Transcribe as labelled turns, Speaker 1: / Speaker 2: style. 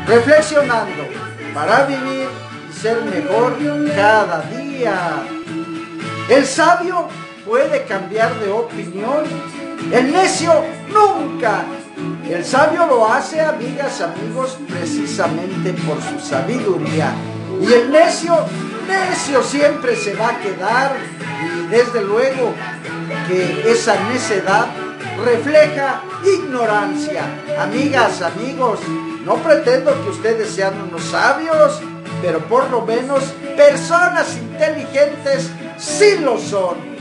Speaker 1: reflexionando para vivir y ser mejor cada día. El sabio puede cambiar de opinión, el necio nunca. El sabio lo hace, amigas, amigos, precisamente por su sabiduría. Y el necio siempre se va a quedar, y desde luego que esa necedad refleja ignorancia. Amigas, amigos, no pretendo que ustedes sean unos sabios, pero por lo menos personas inteligentes sí lo son.